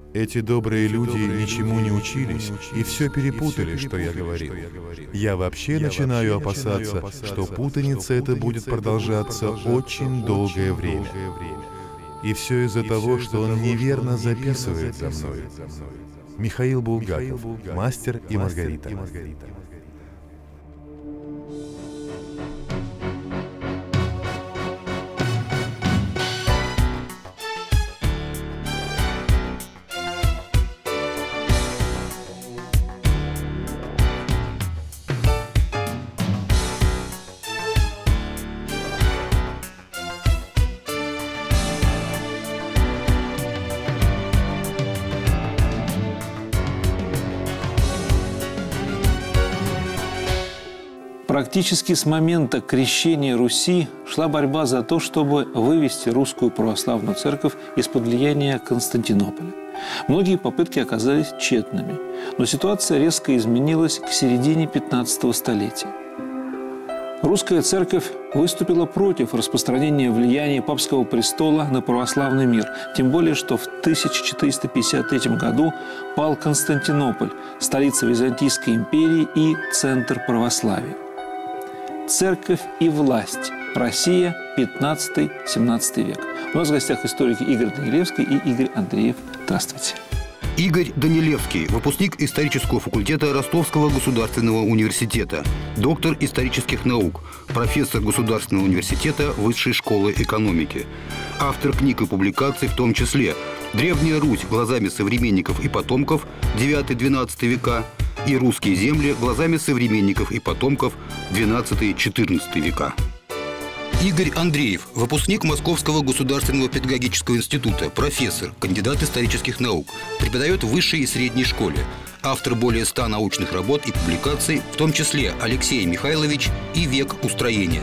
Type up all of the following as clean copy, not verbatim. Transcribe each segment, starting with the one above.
Эти добрые люди ничему не учились и все перепутали, что я говорил. Я вообще начинаю опасаться, что путаница эта будет продолжаться очень долгое время. И все из-за того, что он неверно записывает за мной. Михаил Булгаков, «Мастер и Маргарита». Практически с момента крещения Руси шла борьба за то, чтобы вывести русскую православную церковь из-под влияния Константинополя. Многие попытки оказались тщетными, но ситуация резко изменилась к середине 15 столетия. Русская церковь выступила против распространения влияния папского престола на православный мир, тем более, что в 1453 году пал Константинополь, столица Византийской империи и центр православия. Церковь и власть. Россия, 15-17 век. У нас в гостях историки Игорь Данилевский и Игорь Андреев. Здравствуйте. Игорь Данилевский, выпускник исторического факультета Ростовского государственного университета, доктор исторических наук, профессор Государственного университета Высшей школы экономики. Автор книг и публикаций, в том числе «Древняя Русь глазами современников и потомков, 9-12 века» и «Русские земли глазами современников и потомков, 12-14 века». Игорь Андреев, выпускник Московского государственного педагогического института, профессор, кандидат исторических наук, преподает в высшей и средней школе, автор более 100 научных работ и публикаций, в том числе «Алексей Михайлович» и «Век устроения».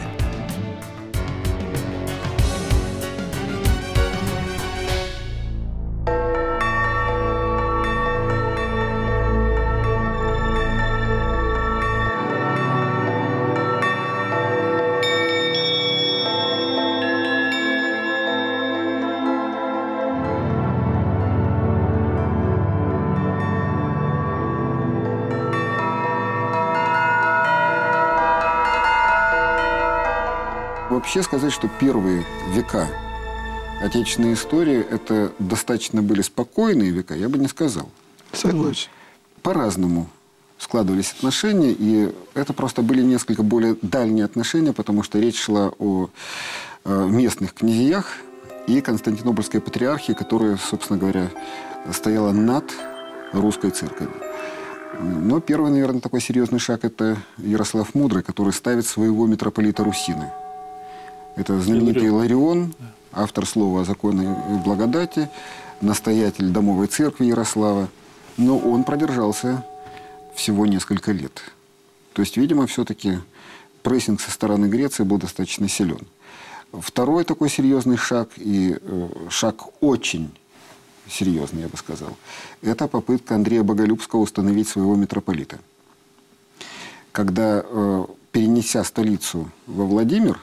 Вообще сказать, что первые века отечественной истории это достаточно были спокойные века, я бы не сказал. Согласен. По-разному складывались отношения, и это просто были несколько более дальние отношения, потому что речь шла о местных князьях и Константинопольской патриархии, которая, собственно говоря, стояла над русской церковью. Но первый, наверное, такой серьезный шаг – это Ярослав Мудрый, который ставит своего митрополита Русины. Это знаменитый Иларион, автор слова о законе и благодати, настоятель домовой церкви Ярослава. Но он продержался всего несколько лет. То есть, видимо, все-таки прессинг со стороны Греции был достаточно силен. Второй такой серьезный шаг, и шаг очень серьезный, я бы сказал, это попытка Андрея Боголюбского установить своего митрополита. Когда, перенеся столицу во Владимир,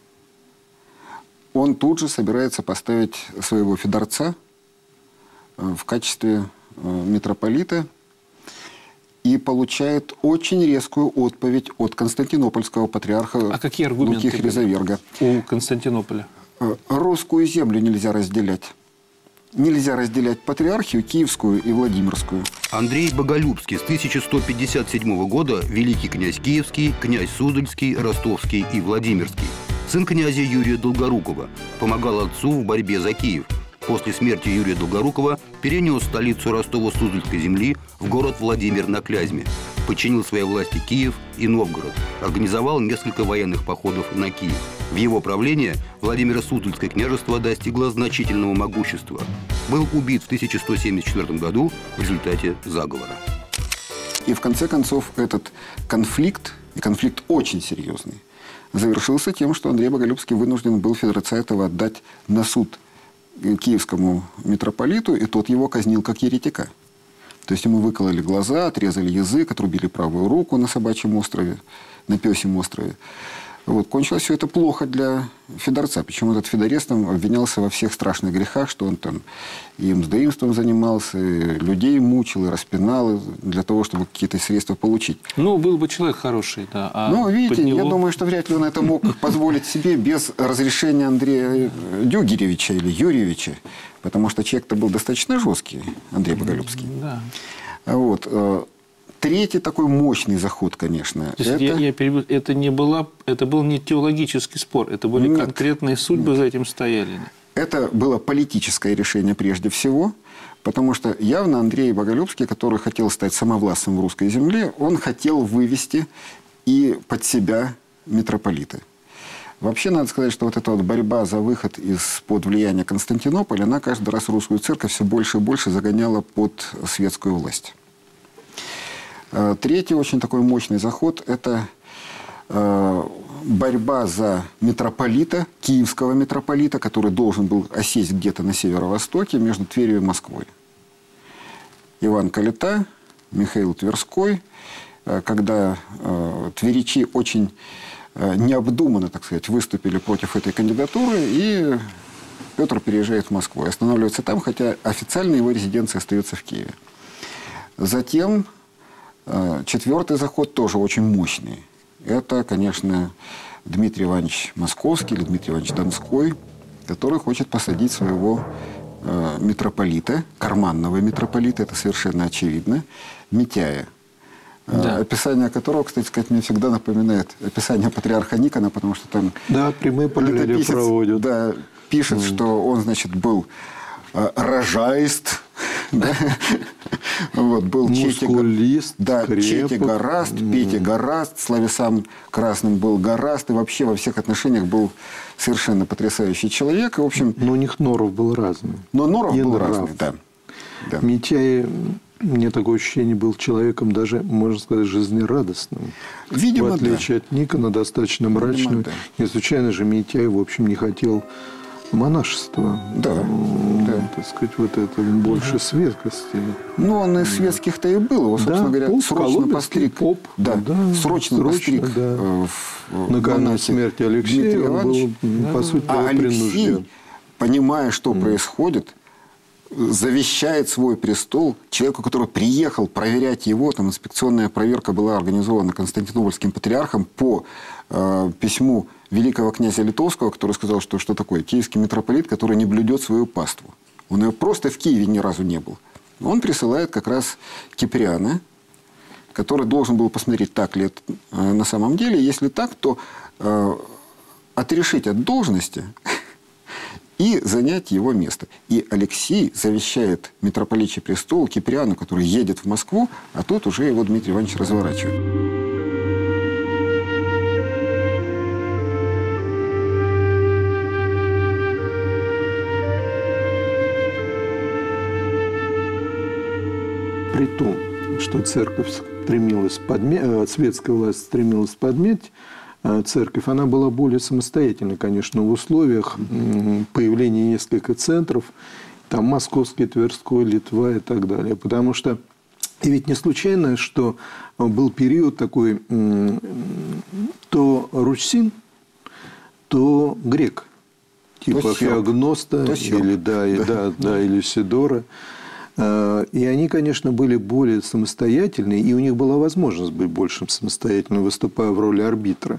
он тут же собирается поставить своего феодорца в качестве митрополита и получает очень резкую отповедь от константинопольского патриарха Луки Хризоверга. У Константинополя? Русскую землю нельзя разделять. Нельзя разделять патриархию киевскую и владимирскую. Андрей Боголюбский с 1157 года великий князь Киевский, князь Суздальский, Ростовский и Владимирский. Сын князя Юрия Долгорукова, помогал отцу в борьбе за Киев. После смерти Юрия Долгорукова перенес столицу Ростово-Суздальской земли в город Владимир на Клязьме, подчинил своей власти Киев и Новгород, организовал несколько военных походов на Киев. В его правление Владимиро-Суздальское княжество достигло значительного могущества. Был убит в 1174 году в результате заговора. И в конце концов этот конфликт, и конфликт очень серьезный, завершился тем, что Андрей Боголюбский вынужден был Федорца этого отдать на суд киевскому митрополиту, и тот его казнил как еретика. То есть ему выкололи глаза, отрезали язык, отрубили правую руку на Собачьем острове, на Пёсьем острове. Вот. Кончилось все это плохо для Федорца. Причем этот Федорец там обвинялся во всех страшных грехах, что он там и мздоимством занимался, и людей мучил, и распинал для того, чтобы какие-то средства получить. Ну, был бы человек хороший, да. Ну, видите, я думаю, что вряд ли он это мог позволить себе без разрешения Андрея Дюгеревича или Юрьевича, потому что человек-то был достаточно жесткий, Андрей Боголюбский. Да. Вот. Третий такой мощный заход, конечно. Я перебью. Это был не теологический спор, это были конкретные судьбы, за этим стояли. Это было политическое решение прежде всего, потому что явно Андрей Боголюбский, который хотел стать самовластным в русской земле, он хотел вывести и под себя митрополита. Вообще, надо сказать, что вот эта вот борьба за выход из-под влияния Константинополя, она каждый раз русскую церковь все больше и больше загоняла под светскую власть. Третий очень такой мощный заход – это борьба за митрополита, киевского митрополита, который должен был осесть где-то на северо-востоке между Тверью и Москвой. Иван Калита, Михаил Тверской, когда тверичи очень необдуманно, так сказать, выступили против этой кандидатуры, и Петр переезжает в Москву и останавливается там, хотя официально его резиденция остается в Киеве. Затем четвертый заход тоже очень мощный. Это, конечно, Дмитрий Иванович Московский или Дмитрий Иванович Донской, который хочет посадить своего митрополита, карманного митрополита, это совершенно очевидно, Митяя. Да. Описание которого, кстати сказать, мне всегда напоминает описание патриарха Никона, потому что там прямые параллели проводят. Да, пишет, что он, значит, был рожаист, да? Вот, был мускулист, Чети гораст, Пети гораст, словесам красным был гораст, и вообще во всех отношениях был совершенно потрясающий человек. И, в общем, но у них норов был разный. Но норов был разный, да. Митяй, мне такое ощущение, был человеком даже, можно сказать, жизнерадостным. Видимо, в отличие от Никона, достаточно мрачным. Видимо, да. Не случайно же Митяй, в общем, не хотел монашества. Да. Так сказать, вот это больше светскости. Ну, он из светских-то и был. Его, собственно говоря, поп, срочно постриг. Поп. Срочно постриг. Накануне смерти Алексея он был, по сути, Алексей, понимая, что происходит, завещает свой престол человеку, который приехал проверять его. Там инспекционная проверка была организована Константинопольским патриархом по письму великого князя Литовского, который сказал, что такое киевский митрополит, который не блюдет свою паству. Он ее просто в Киеве ни разу не был. Он присылает как раз Киприана, который должен был посмотреть, так ли это на самом деле. Если так, то отрешить от должности и занять его место. И Алексей завещает митрополичий престол Киприану, который едет в Москву, а тут уже его Дмитрий Иванович разворачивает. При том, что церковь стремилась светская власть стремилась подмять церковь, она была более самостоятельна, конечно, в условиях появления нескольких центров, там Московский, Тверской, Литва и так далее. Потому что и ведь не случайно, что был период такой, то русин, то грек, типа Феогноста или Сидора. И они, конечно, были более самостоятельны, и у них была возможность быть больше самостоятельными, выступая в роли арбитра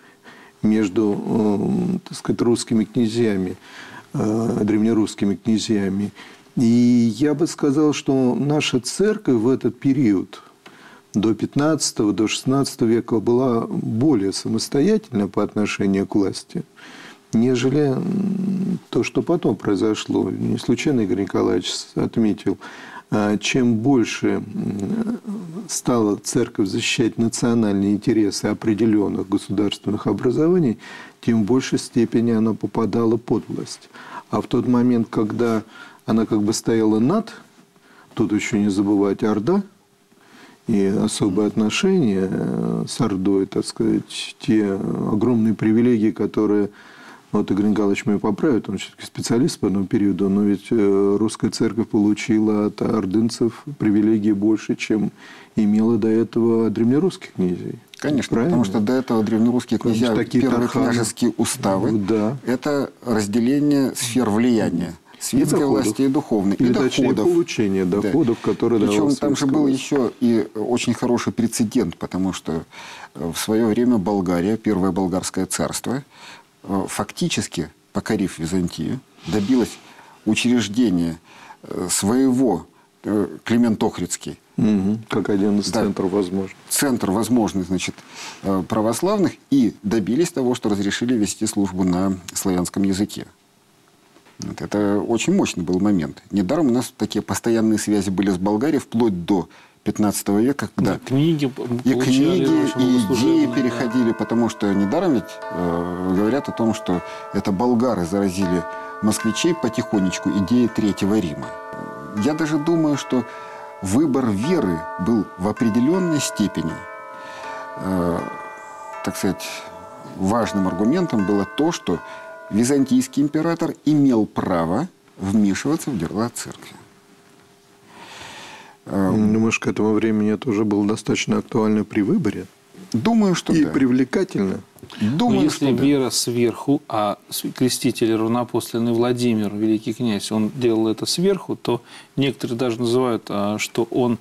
между, так сказать, русскими князьями, древнерусскими князьями. И я бы сказал, что наша церковь в этот период, до 15 до 16 века, была более самостоятельна по отношению к власти, нежели то, что потом произошло. Не случайно Игорь Николаевич отметил, чем больше стала церковь защищать национальные интересы определенных государственных образований, тем в большей степени она попадала под власть. А в тот момент, когда она как бы стояла над, тут еще не забывать Орда, и особые отношения с Ордой, так сказать, те огромные привилегии, которые... Вот Игорь Николаевич меня поправит, он все-таки специалист по этому периоду, но ведь русская церковь получила от ордынцев привилегии больше, чем имела до этого древнерусских князей. Конечно, правильно? потому что до этого древнерусские князья, первые княжеские уставы, да. это разделение сфер влияния. Светской власти и духовной. И доходов. Получение доходов, да. Которые давал Причем там же был еще и очень хороший прецедент, потому что в свое время Болгария, Первое Болгарское царство, фактически, покорив Византию, добилась учреждения своего Климент Охридский. Как один из центров возможных. Центр возможных, значит, православных, и добились того, что разрешили вести службу на славянском языке. Вот это очень мощный был момент. Недаром у нас такие постоянные связи были с Болгарией вплоть до 15 века, когда книги и идеи переходили, потому что недаром ведь говорят о том, что это болгары заразили москвичей потихонечку идеей Третьего Рима. Я даже думаю, что выбор веры был в определенной степени, так сказать, важным аргументом было то, что византийский император имел право вмешиваться в дела церкви. Думаешь, к этому времени это уже было достаточно актуально при выборе? Думаю, что и да. привлекательно? Думаю, если что вера сверху, а креститель равнопоследный Владимир, великий князь, он делал это сверху, то некоторые даже называют, что он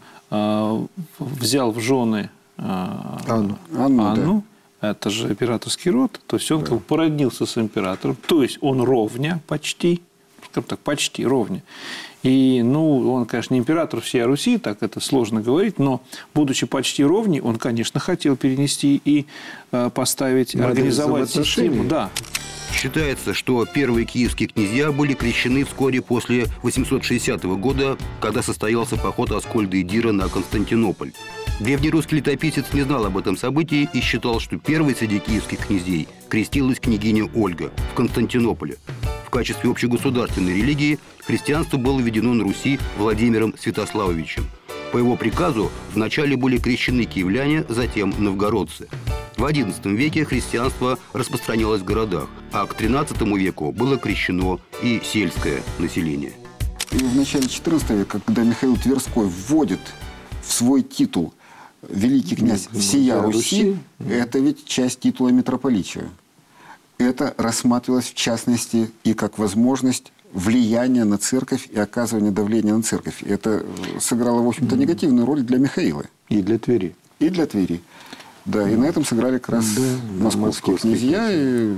взял в жены Анну. Да. Это же императорский род, то есть он как бы породнился с императором, то есть он ровня почти, скажем так, почти ровня. И, он, конечно, не император всей Руси, так это сложно говорить, но, будучи почти ровней, он, конечно, хотел перенести и поставить, организовать систему. Да. Считается, что первые киевские князья были крещены вскоре после 860 года, когда состоялся поход Аскольда и Дира на Константинополь. Древнерусский летописец не знал об этом событии и считал, что первой среди киевских князей крестилась княгиня Ольга в Константинополе. В качестве общегосударственной религии христианство было введено на Руси Владимиром Святославовичем. По его приказу вначале были крещены киевляне, затем новгородцы. В XI веке христианство распространялось в городах, а к XIII веку было крещено и сельское население. И в начале XIV века, когда Михаил Тверской вводит в свой титул великий князь всея Руси, это ведь часть титула митрополичия. Это рассматривалось в частности и как возможность влияния на церковь и оказывания давления на церковь. Это сыграло, в общем-то, негативную роль для Михаила. И для Твери. И для Твери. Да, и на этом сыграли как раз московские князья.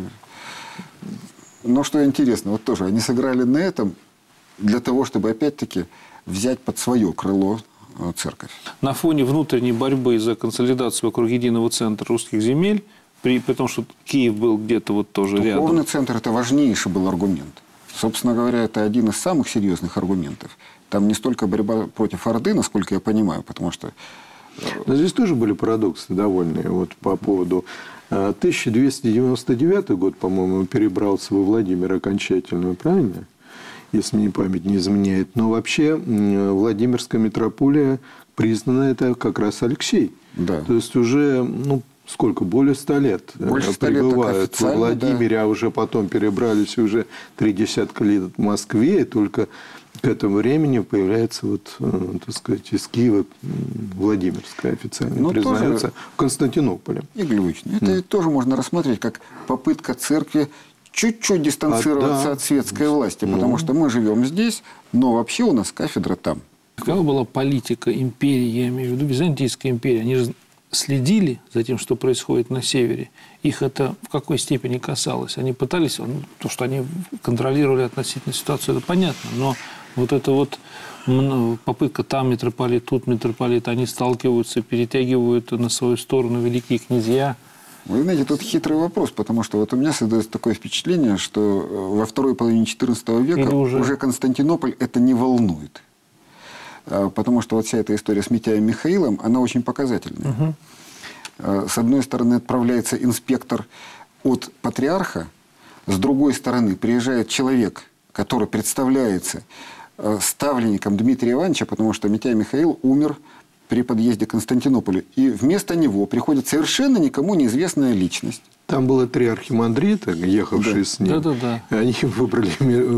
Но что интересно, вот тоже они сыграли на этом для того, чтобы опять-таки взять под свое крыло церковь. На фоне внутренней борьбы за консолидацию вокруг единого центра русских земель, потому что Киев был где-то вот тоже рядом. Духовный центр – это важнейший был аргумент. Собственно говоря, это один из самых серьезных аргументов. Там не столько борьба против Орды, насколько я понимаю, потому что... Но здесь тоже были парадоксы довольные вот по поводу... 1299 год, по-моему, перебрался во Владимир окончательно, правильно? Если мне память не изменяет. Но вообще Владимирская митрополия признана это как раз Алексей. Да. То есть уже, сколько, более 100 лет пребывают во Владимире, да. А уже потом перебрались уже 30 лет в Москве, и только к этому времени появляется, так сказать, из Киева Владимирская официально признается тоже, в Константинополе. Игорь Львович, это тоже можно рассматривать как попытка церкви чуть-чуть дистанцироваться от светской власти, потому что мы живем здесь, но вообще у нас кафедра там. Какова была политика империи, я имею в виду Византийской империи? Они же следили за тем, что происходит на севере. Их это в какой степени касалось? Они пытались, то, что они контролировали относительно ситуацию, это понятно, но вот эта вот попытка там митрополит, тут митрополит, они сталкиваются, перетягивают на свою сторону великие князья. Вы знаете, тут хитрый вопрос, потому что вот у меня создается такое впечатление, что во второй половине XIV века уже Константинополь это не волнует. Потому что вот вся эта история с Митяем Михаилом, она очень показательная. С одной стороны, отправляется инспектор от патриарха, с другой стороны, приезжает человек, который представляется ставленником Дмитрия Ивановича, потому что Митяй Михаил умер при подъезде к Константинополю. И вместо него приходит совершенно никому неизвестная личность. Там было 3 архимандрита, ехавшие с ним. Да. Они выбрали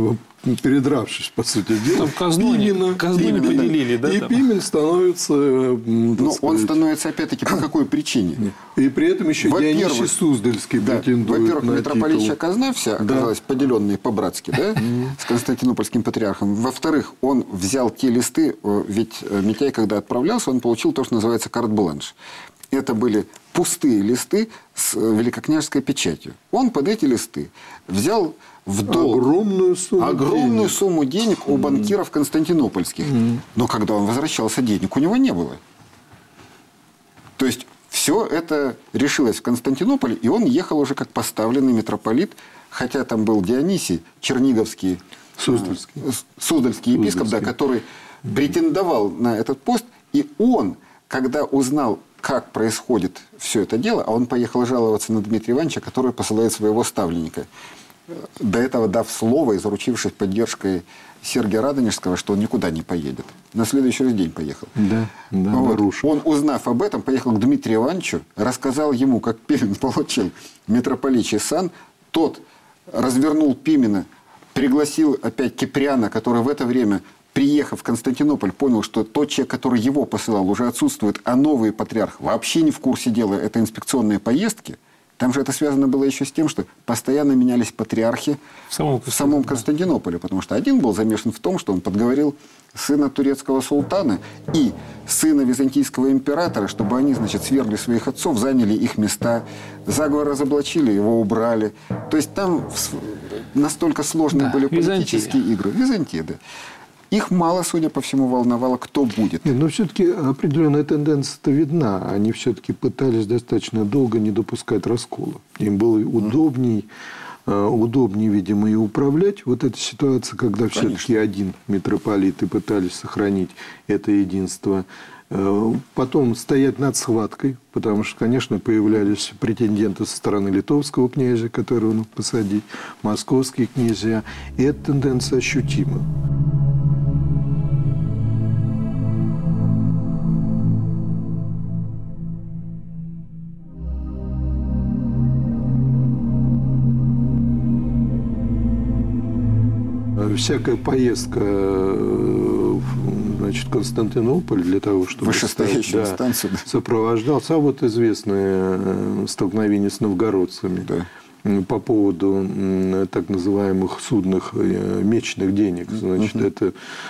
передравшись, по сути дела. Там казну не поделили, да? И Пимен становится... Но он становится, опять-таки, по какой причине? И при этом еще Дионисий Суздальский претендует во-первых, на митрополичья казна вся оказалась поделенной по-братски, да, с константинопольским патриархом. Во-вторых, он взял те листы, ведь Митяй, когда отправлялся, он получил то, что называется карт-бланш. Это были пустые листы с великокняжеской печатью. Он под эти листы взял в долг огромную сумму денег у банкиров константинопольских. Но когда он возвращался, денег у него не было. То есть все это решилось в Константинополе, и он ехал уже как поставленный митрополит, хотя там был Дионисий Черниговский, Суздальский епископ, да, который претендовал на этот пост. И он, когда узнал, как происходит все это дело, а он поехал жаловаться на Дмитрия Ивановича, который посылает своего ставленника, до этого дав слово и заручившись поддержкой Сергия Радонежского, что он никуда не поедет. На следующий день поехал. Он, узнав об этом, поехал к Дмитрию Ивановичу, рассказал ему, как Пимен получил митрополичий сан. Тот развернул Пимена, пригласил опять Киприана, который в это время, приехав в Константинополь, понял, что тот человек, который его посылал, уже отсутствует, а новый патриарх вообще не в курсе дела. Это инспекционные поездки. Там же это связано было еще с тем, что постоянно менялись патриархи в самом Константинополе, потому что один был замешан в том, что он подговорил сына турецкого султана и сына византийского императора, чтобы они, значит, свергли своих отцов, заняли их места, заговор разоблачили, его убрали. То есть там настолько сложные были политические игры. Византия, да. Их мало, судя по всему, волновало, кто будет. Но все-таки определенная тенденция-то видна. Они все-таки пытались достаточно долго не допускать раскола. Им было удобнее, видимо, и управлять. Вот эта ситуация, когда все-таки один митрополит и пытались сохранить это единство. Потом стоять над схваткой, потому что, конечно, появлялись претенденты со стороны литовского князя, которого мог посадить, московские князья. И эта тенденция ощутима. Всякая поездка, значит, в Константинополь для того, чтобы вышестоящую станцию, сопровождался. А вот известное столкновение с новгородцами по поводу так называемых судных мечных денег. Значит, это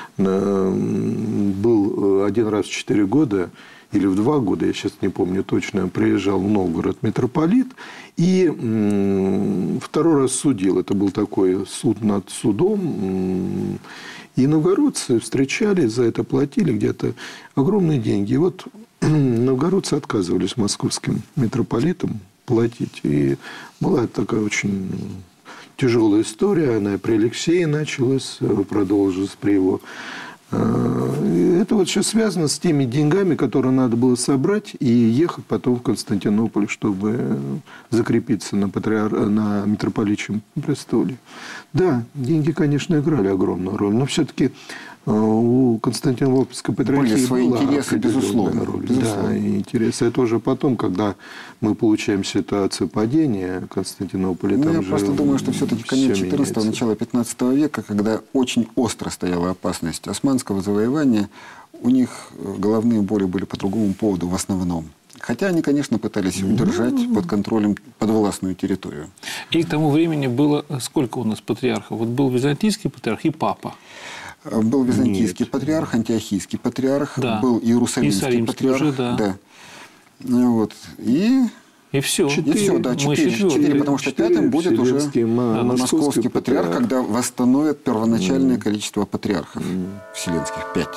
был один раз в 4 года или в 2 года, я сейчас не помню точно, приезжал в Новгород митрополит и 2-й раз судил. Это был такой суд над судом. И новгородцы встречали, за это платили где-то огромные деньги. И вот новгородцы отказывались московским митрополитам платить. И была такая очень тяжелая история. Она при Алексее началась, продолжилась при его... Это вот сейчас связано с теми деньгами, которые надо было собрать и ехать потом в Константинополь, чтобы закрепиться на митрополичьем престоле. Да, деньги, конечно, играли огромную роль, но все-таки у Константинопольской патриархии свои была интересы, безусловно. Роль. Да, и интересы. Это уже потом, когда мы получаем ситуацию падения Константинополя. Я просто думаю, что все-таки конец 14-го, начало 15 века, когда очень остро стояла опасность османского завоевания, у них головные боли были по другому поводу в основном. Хотя они, конечно, пытались удержать под контролем подвластную территорию. И к тому времени было сколько у нас патриархов? Вот был византийский патриарх и папа. Был византийский патриарх, антиохийский патриарх, был иерусалимский патриарх. Уже, да. Вот. И все. 4, потому что 5-м будет уже московский патриарх, когда восстановят первоначальное количество патриархов вселенских, 5.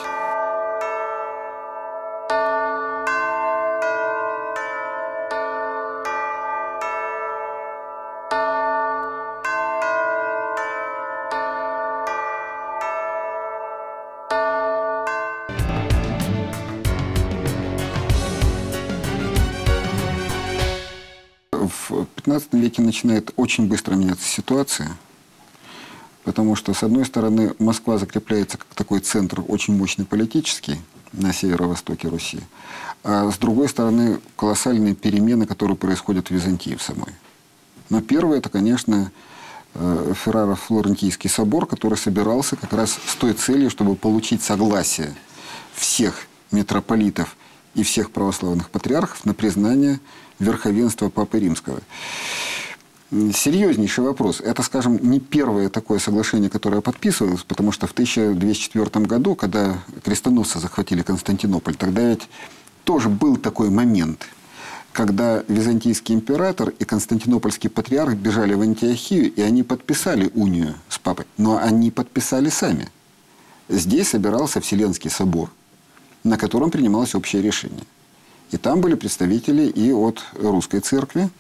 В 15 веке начинает очень быстро меняться ситуация, потому что, с одной стороны, Москва закрепляется как такой центр очень мощный политический на северо-востоке Руси, а с другой стороны, колоссальные перемены, которые происходят в Византии в самой. Но первое, это, конечно, Ферраро-Флорентийский собор, который собирался как раз с той целью, чтобы получить согласие всех митрополитов и всех православных патриархов на признание верховенства Папы Римского. Серьезнейший вопрос. Это, скажем, не первое такое соглашение, которое подписывалось, потому что в 1204 году, когда крестоносцы захватили Константинополь, тогда ведь тоже был такой момент, когда византийский император и константинопольский патриарх бежали в Антиохию, и они подписали унию с папой. Но они подписали сами. Здесь собирался Вселенский собор, на котором принималось общее решение. И там были представители и от русской церкви.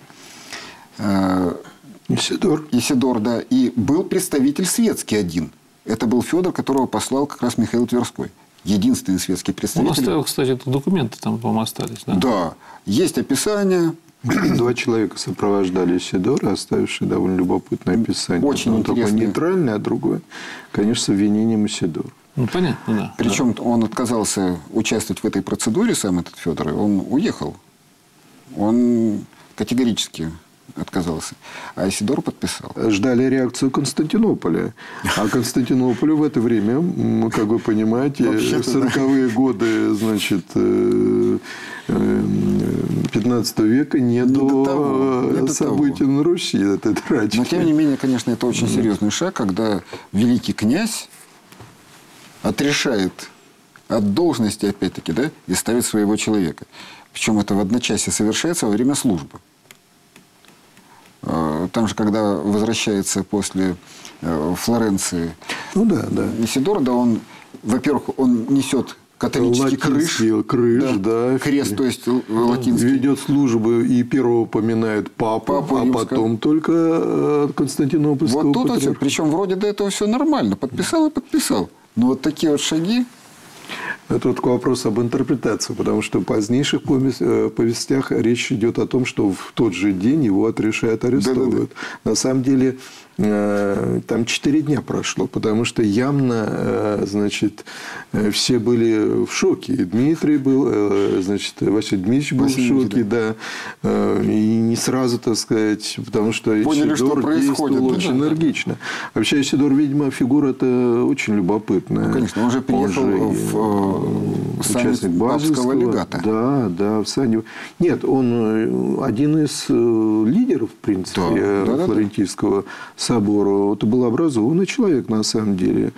Исидор, да. И был представитель светский один. Это был Федор, которого послал как раз Михаил Тверской. Единственный светский представитель. Он оставил, кстати, документы там, по-моему, остались. Да? Да. Есть описание. 2 человека сопровождали Исидора, оставившие довольно любопытное описание. Очень интересное. Такое нейтральное, а другое, конечно, с обвинением Исидора. Ну, понятно, да. Причем он отказался участвовать в этой процедуре, сам этот Федор, и он уехал. Он категорически отказался. А Исидор подписал. Ждали реакцию Константинополя. А Константинополю в это время, как вы понимаете, 40-е годы, значит, 15 века не до событий на Руси. Но, тем не менее, конечно, это очень серьезный шаг, когда великий князь отрешает от должности, опять-таки, да, и ставит своего человека. Причем это в одночасье совершается во время службы. Там же, когда возвращается после Флоренции Исидор, да, он, во-первых, он несет католический крыш, да, крест, то есть латинский. Ведет службу и первого упоминает папу, а потом только Константинопольского вот тут вот, причем вроде до этого все нормально, подписал и подписал. Но вот такие вот шаги. Это вот вопрос об интерпретации, потому что в позднейших повестях речь идет о том, что в тот же день его отрешают, арестовывают. На самом деле, там 4 дня прошло, потому что явно, значит, все были в шоке. И Дмитрий был, значит, Василий Дмитриевич был в шоке, да. И не сразу, так сказать, потому что поняли, Исидор действовал очень энергично. Вообще, Исидор, видимо, фигура-то очень любопытная. Ну, конечно, он же приехал в участник Базельского легата. Да, в сане. Нет, он один из лидеров, в принципе, Флорентийского собора. Это был образованный человек, на самом деле.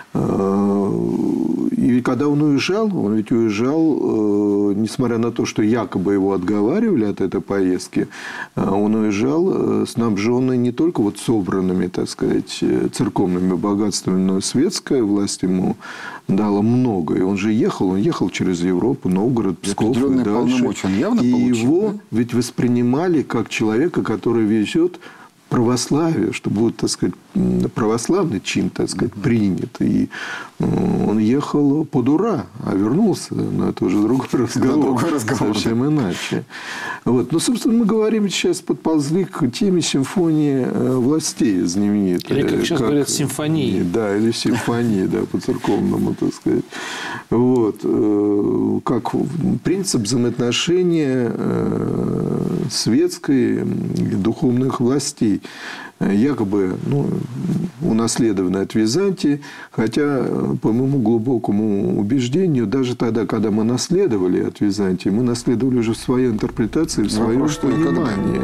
И когда он ведь уезжал, несмотря на то, что якобы его отговаривали от этой поездки, он уезжал снабженный не только вот собранными, так сказать, церковными богатствами, но и светская власть ему дала много. И он же ехал через Европу, Новгород, Псков и дальше. Он явно и получил, его ведь воспринимали как человека, который везет православие, что будет, так сказать, православный чин, так сказать, принят. И он ехал под ура, а вернулся. Но это уже другой разговор. Совсем иначе. Вот. Но, собственно, мы говорим сейчас, подползли к теме симфонии властей знаменитой. Или, как сейчас говорят, симфонии. Да, или симфонии, да, по-церковному, так сказать. Вот. Как принцип взаимоотношения светской и духовных властей. Якобы унаследованной от Византии, хотя, по моему глубокому убеждению, даже тогда, когда мы наследовали от Византии, мы наследовали уже в своей интерпретации, в своем понимании.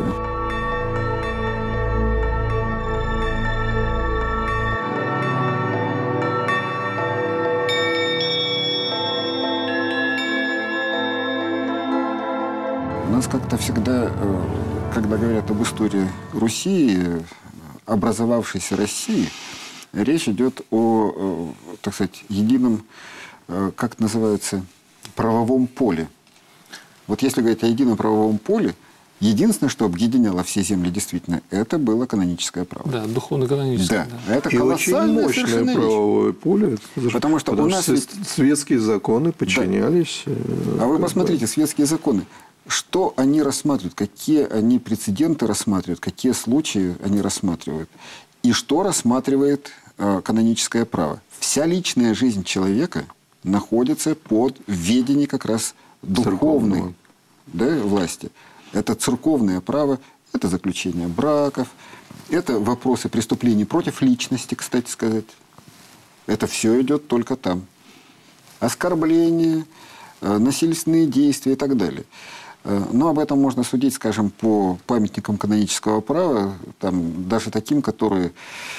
У нас как-то всегда, когда говорят об истории Руси, образовавшейся России, речь идет о, так сказать, едином, как это называется, правовом поле. Вот если говорить о едином правовом поле, единственное, что объединяло все земли действительно, это было каноническое право. Да, духовно-каноническое. Да. Это колоссальное, очень мощное правовое поле. Потому что у нас светские законы подчинялись. А вы посмотрите, светские законы. Что они рассматривают, какие они прецеденты рассматривают, какие случаи они рассматривают. И что рассматривает каноническое право. Вся личная жизнь человека находится под ведением как раз духовной власти. Это церковное право, это заключение браков, Это вопросы преступлений против личности, кстати сказать. Это все идет только там. Оскорбления, насильственные действия и так далее. Но об этом можно судить, скажем, по памятникам канонического права, там, даже таким, которые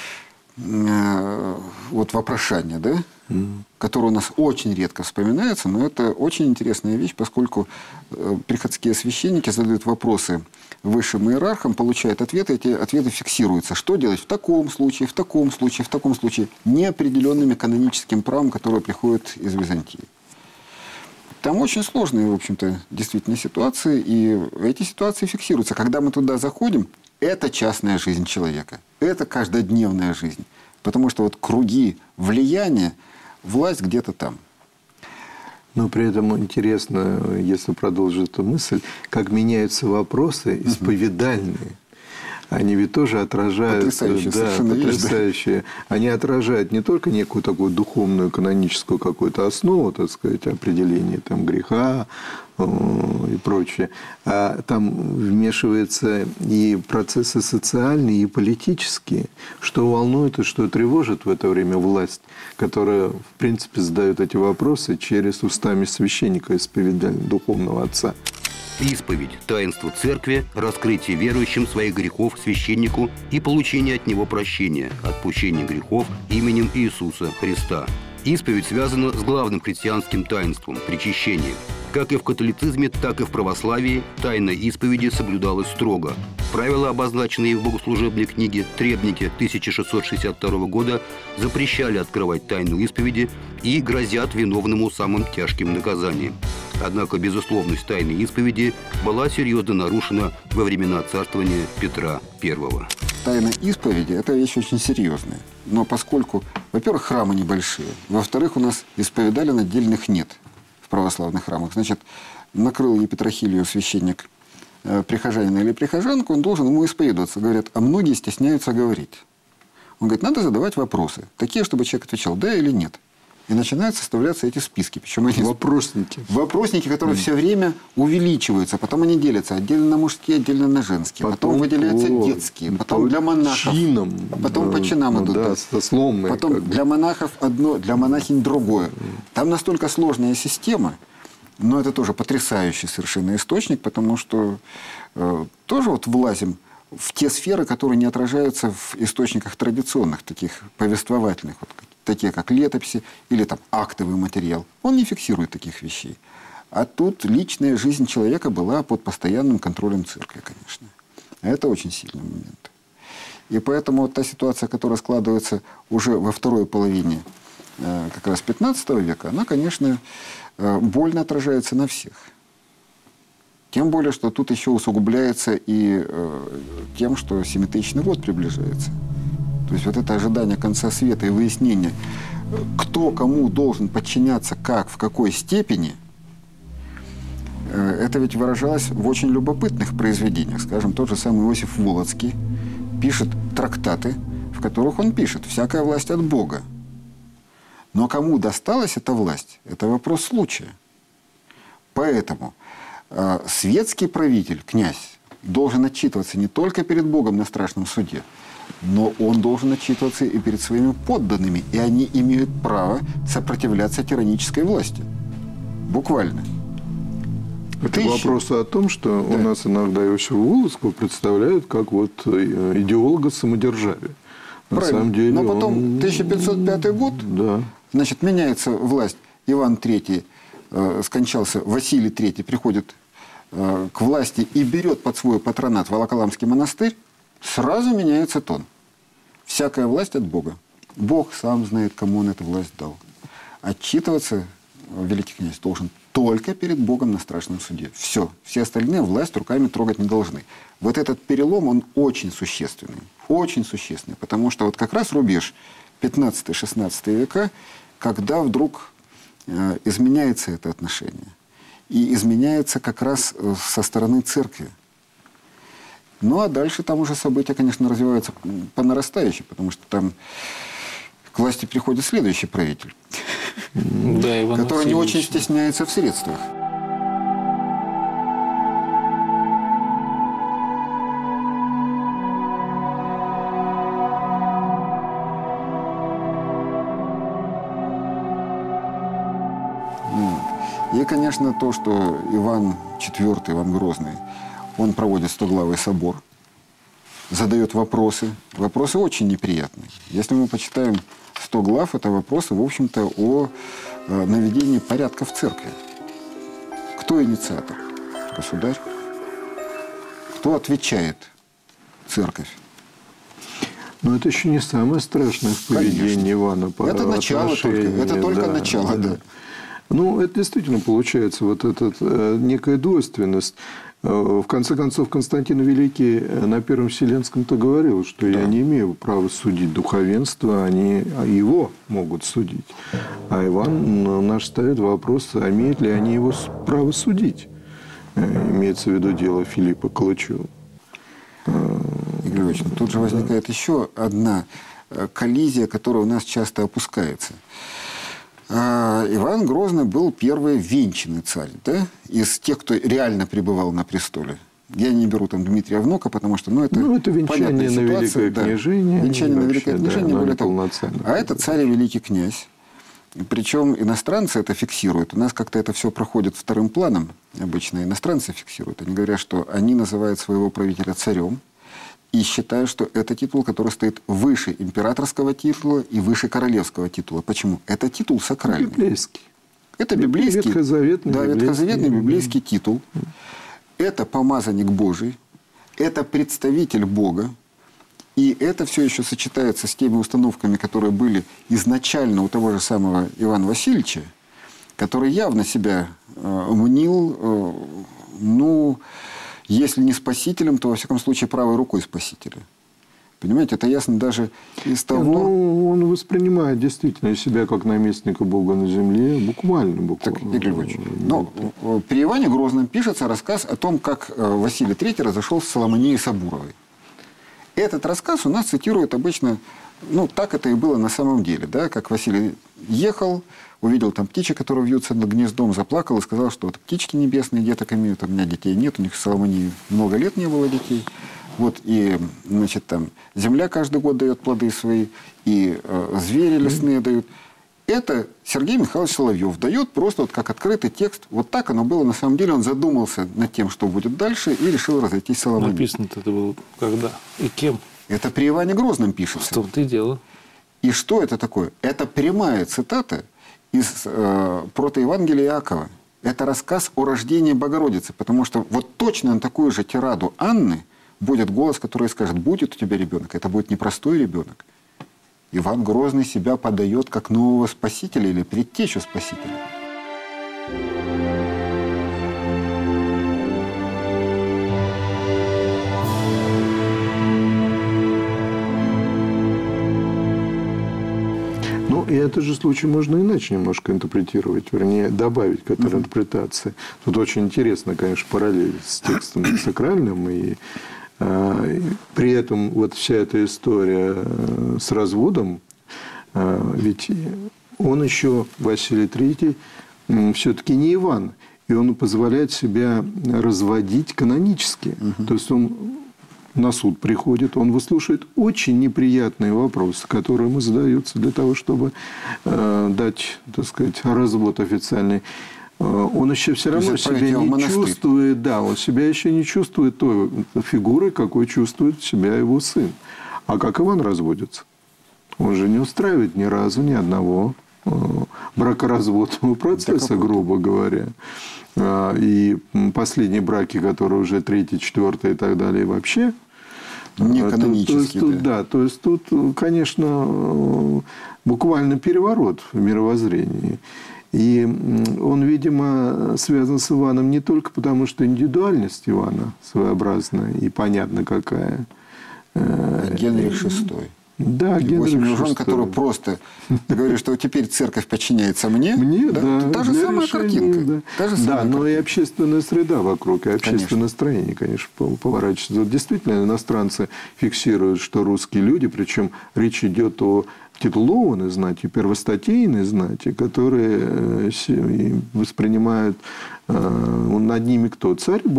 вот вопрошание, да, которые у нас очень редко вспоминаются, но это очень интересная вещь, поскольку приходские священники задают вопросы высшим иерархам, получают ответы, эти ответы фиксируются. Что делать в таком случае, в таком случае, в таком случае, неопределенными каноническим правом, которое приходит из Византии. Там очень сложные, в общем-то, действительно ситуации, и эти ситуации фиксируются. Когда мы туда заходим, это частная жизнь человека, это каждодневная жизнь. Потому что вот круги влияния, власть где-то там. Но при этом интересно, если продолжить эту мысль, как меняются вопросы исповедальные. Они ведь тоже отражают... Потрясающие. Они отражают не только некую такую духовную, каноническую какую-то основу, так сказать, определение там, греха и прочее, а там вмешиваются и процессы социальные, и политические, что волнует и что тревожит в это время власть, которая, в принципе, задает эти вопросы через устами священника, исповедального, духовного отца. Исповедь, таинство церкви, раскрытие верующим своих грехов священнику и получение от него прощения, отпущения грехов именем Иисуса Христа. Исповедь связана с главным христианским таинством – причащением. Как и в католицизме, так и в православии тайна исповеди соблюдалась строго. Правила, обозначенные в богослужебной книге «Требники» 1662 года, запрещали открывать тайну исповеди и грозят виновному самым тяжким наказанием. Однако безусловность тайны исповеди была серьезно нарушена во времена царствования Петра I. Тайна исповеди – это вещь очень серьезная. Но поскольку, во-первых, храмы небольшие, во-вторых, у нас исповедалин отдельных нет в православных храмах. Значит, накрыл епитрахилию священник прихожанина или прихожанку, он должен ему исповедоваться. Говорят, а многие стесняются говорить. Он говорит, надо задавать вопросы, такие, чтобы человек отвечал «да» или «нет». И начинают составляться эти списки. Причем они вопросники. Вопросники, которые все время увеличиваются. Потом они делятся отдельно на мужские, отдельно на женские. Потом выделяются детские. Потом для монахов. Чином. Потом по чинам идут. Да, сословные. Потом для монахов одно, для монахинь другое. Там настолько сложная система. Но это тоже потрясающий совершенно источник. Потому что тоже вот влазим в те сферы, которые не отражаются в источниках традиционных, таких повествовательных, вот, такие как летописи или там актовый материал. Он не фиксирует таких вещей. А тут личная жизнь человека была под постоянным контролем церкви, конечно. Это очень сильный момент. И поэтому вот та ситуация, которая складывается уже во второй половине как раз 15 века, она, конечно, больно отражается на всех. Тем более, что тут еще усугубляется и тем, что 7000 год приближается. То есть вот это ожидание конца света и выяснение, кто кому должен подчиняться, как, в какой степени, это ведь выражалось в очень любопытных произведениях. Скажем, тот же самый Иосиф Волоцкий пишет трактаты, в которых он пишет «Всякая власть от Бога». Но кому досталась эта власть, это вопрос случая. Поэтому светский правитель, князь, должен отчитываться не только перед Богом на страшном суде, но он должен отчитываться и перед своими подданными. И они имеют право сопротивляться тиранической власти. Буквально. Это вопрос о том, что у нас иногда Иосифа Волоцкого представляют как вот идеолога самодержавия. На самом деле но потом 1505 год, значит, меняется власть. Иван III скончался, Василий III приходит к власти и берет под свой патронат Волоколамский монастырь. Сразу меняется тон. Всякая власть от Бога. Бог сам знает, кому он эту власть дал. Отчитываться великий князь должен только перед Богом на страшном суде. Все. Все остальные власть руками трогать не должны. Вот этот перелом, он очень существенный. Очень существенный. Потому что вот как раз рубеж 15-16 века, когда вдруг изменяется это отношение. И изменяется как раз со стороны церкви. Ну, а дальше там уже события, конечно, развиваются по нарастающей, потому что там к власти приходит следующий правитель, который не очень стесняется в средствах. И, конечно, то, что Иван IV, Иван Грозный, он проводит Стоглавый собор, задает вопросы. Вопросы очень неприятные. Если мы почитаем 100 глав, это вопросы, в общем-то, о наведении порядка в церкви. Кто инициатор? Государь. Кто отвечает? Церковь. Но это еще не самое страшное в поведении Ивана. Это начало только. Это только начало, да. Ну, это действительно получается вот эта некая двойственность. В конце концов, Константин Великий на Первом Вселенском-то говорил, что я не имею права судить духовенство, они его могут судить. А Иван наш ставит вопрос, а имеют ли они его право судить? Имеется в виду дело Филиппа Калачева. Игорь Ильич, тут же возникает еще одна коллизия, которая у нас часто опускается. Иван Грозный был первый венчанный царь, да? Из тех, кто реально пребывал на престоле. Я не беру там Дмитрия Внука, потому что это венчание на Великое княжение. Венчание на Великое княжение, более того. А это царь и великий князь. Причем иностранцы это фиксируют. У нас как-то это все проходит вторым планом. Обычно иностранцы фиксируют. Они говорят, что они называют своего правителя царем. И считаю, что это титул, который стоит выше императорского титула и выше королевского титула. Почему? Это титул сакральный. Библейский. Это библейский. Ветхозаветный библейский титул. Это помазанник Божий. Это представитель Бога. И это все еще сочетается с теми установками, которые были изначально у того же самого Ивана Васильевича, который явно себя мнил, если не спасителем, то, во всяком случае, правой рукой спасителя. Понимаете, это ясно даже из того... он воспринимает действительно себя как наместника Бога на земле, буквально. Так, Игорь Львович, при Иване Грозном пишется рассказ о том, как Василий III разошел с Соломонией Сабуровой. Этот рассказ у нас цитируют обычно, так это и было на самом деле, да, как Василий ехал, увидел там птичек, которые вьются над гнездом, заплакал и сказал, что вот птички небесные деток имеют, у меня детей нет, у них в Соломонии много лет не было детей. Вот, и, там земля каждый год дает плоды свои, и звери лесные дают. Это Сергей Михайлович Соловьев дает просто как открытый текст. Вот так оно было на самом деле. Он задумался над тем, что будет дальше, и решил разойтись с Соломонией. Написано-то это было когда и кем? Это при Иване Грозном пишется. В том-то и дело. И что это такое? Это прямая цитата из протоевангелия Иакова. Это рассказ о рождении Богородицы. Потому что вот точно на такую же тираду Анны будет голос, который скажет, будет у тебя ребенок. Это будет непростой ребенок. Иван Грозный себя подает как нового спасителя или предтечу спасителя. И этот же случай можно иначе немножко интерпретировать, вернее, добавить к этой интерпретации. Тут очень интересно, конечно, параллель с текстом сакральным, и при этом вот вся эта история с разводом, ведь он еще, Василий III, все-таки не Иван, и он позволяет себя разводить канонически. То есть он на суд приходит, он выслушивает очень неприятные вопросы, которые ему задаются для того, чтобы дать, так сказать, развод официальный. Он еще все равно себя не чувствует, он себя еще не чувствует той фигуры, какой чувствует себя его сын. А как Иван разводится? Он же не устраивает ни разу ни одного бракоразводного процесса, грубо говоря. И последние браки, которые уже 3-й, 4-й и так далее, вообще не канонические. То есть тут, конечно, буквально переворот в мировоззрении. И он, видимо, связан с Иваном не только потому, что индивидуальность Ивана своеобразная и понятно какая. Генрих VI. Да, Генрих VI. Который просто говорит, что теперь церковь подчиняется мне. Та же самая картинка. Но и общественная среда вокруг, и общественное настроение, конечно, поворачивается. Вот действительно, иностранцы фиксируют, что русские люди, причем речь идет о титулованной знати, первостатейной знати, которые воспринимают над ними кто? Царь и Бог.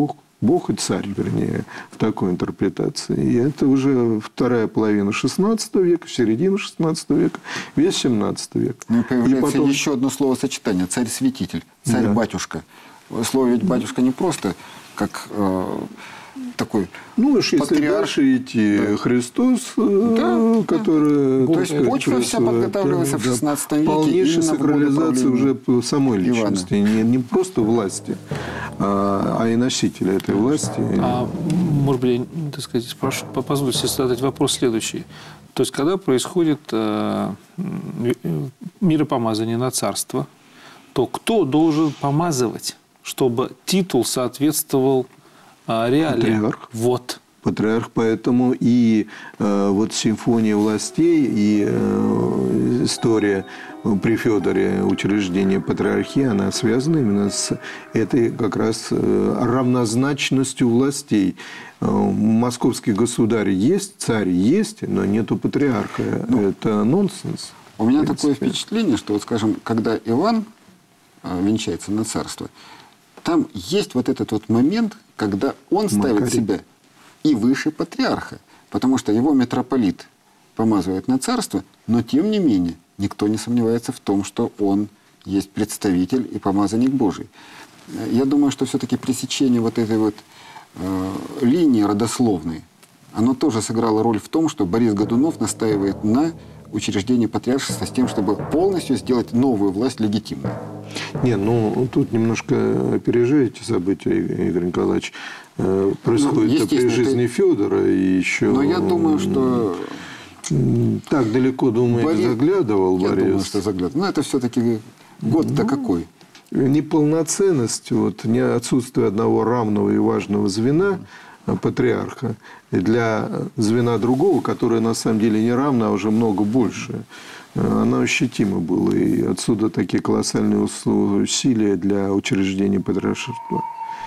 Бог и царь, вернее, в такой интерпретации. И это уже вторая половина XVI века, середина XVI века, весь XVII век. Ну, и появляется потом еще одно словосочетание – царь-святитель, царь-батюшка. Слово ведь «батюшка» не просто как такой ну, если дальше идти, да. Христос, да, который... То есть почва вся подготавливалась в XVI веке. Полнейшая сакрализация уже самой личности. Не просто власти, а и носителя этой власти. Может быть, я, так сказать, позвольте себе задать вопрос следующий. То есть, когда происходит миропомазание на царство, то кто должен помазывать, чтобы титул соответствовал реалиям? Патриарх. Вот. Патриарх, поэтому и вот симфония властей, и история при Федоре учреждения патриархии, она связана именно с этой как раз равнозначностью властей. Московский государь есть, царь есть, но нету патриарха. Это нонсенс. У меня такое впечатление, что, вот, скажем, когда Иван венчается на царство, там есть вот этот вот момент, когда он ставит себя и выше патриарха. Потому что его митрополит помазывает на царство, но тем не менее никто не сомневается в том, что он есть представитель и помазанник Божий. Я думаю, что все-таки пресечение вот этой вот линии родословной, оно тоже сыграло роль в том, что Борис Годунов настаивает на учреждении патриаршества с тем, чтобы полностью сделать новую власть легитимной. Не, ну тут немножко опережаете события, Игорь Николаевич. Происходит это при жизни Федора и еще. Но я думаю, что так далеко, думаю, заглядывал Борис. Я думаю, что заглядывал. Но это все-таки год-то какой? Неполноценность, вот, не отсутствие одного равного и важного звена патриарха для звена другого, которое на самом деле не равно, а уже много больше, оно ощутимо было. И отсюда такие колоссальные усилия для учреждения патриаршества.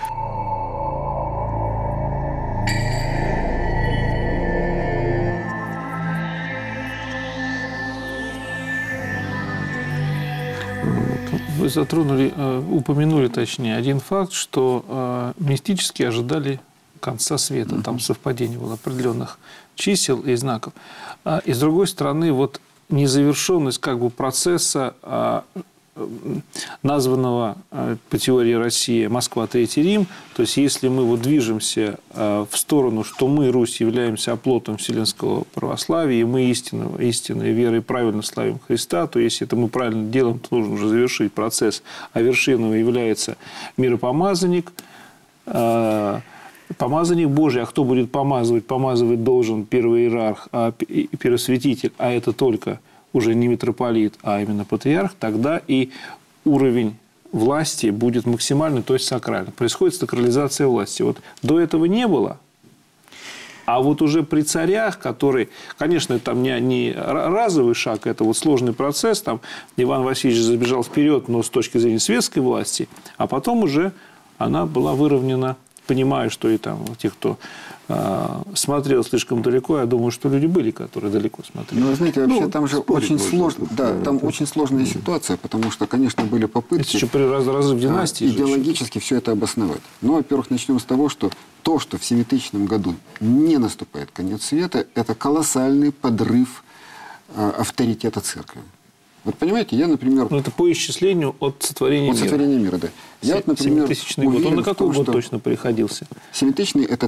Вы затронули, упомянули, точнее, один факт, что мистически ожидали конца света. Там совпадение было определенных чисел и знаков. И с другой стороны, вот незавершенность как бы процесса, названного по теории России «Москва, Третий Рим». То есть, если мы вот движемся в сторону, что мы, Русь, являемся оплотом вселенского православия, и мы истинной верой правильно славим Христа, то если это мы правильно делаем, то нужно уже завершить процесс, а вершиной является миропомазанник, помазанник Божий. А кто будет помазывать? Помазывать должен первый иерарх, первосвятитель, а это только уже не митрополит, а именно патриарх, тогда и уровень власти будет максимальный, то есть сакральный. Происходит сакрализация власти. Вот до этого не было. А вот уже при царях, который, конечно, там не разовый шаг, это вот сложный процесс, там Иван Васильевич забежал вперед, но с точки зрения светской власти, а потом уже она была выровнена. Понимаю, что и там те, кто смотрел слишком далеко, я думаю, что люди были, которые далеко смотрели. Ну, вы знаете, вообще там же очень сложно, там очень сложная ситуация, потому что, конечно, были попытки... Это еще при разрыв династии. Идеологически все это обосновать. Ну, во-первых, начнем с того, что то, что в 7000 году не наступает конец света, это колоссальный подрыв авторитета церкви. Вот понимаете, я, например... Ну, это по исчислению от сотворения мира. От сотворения мира, да. Я, вот, например, 7000 год. Он на какой год точно приходился? 7000 это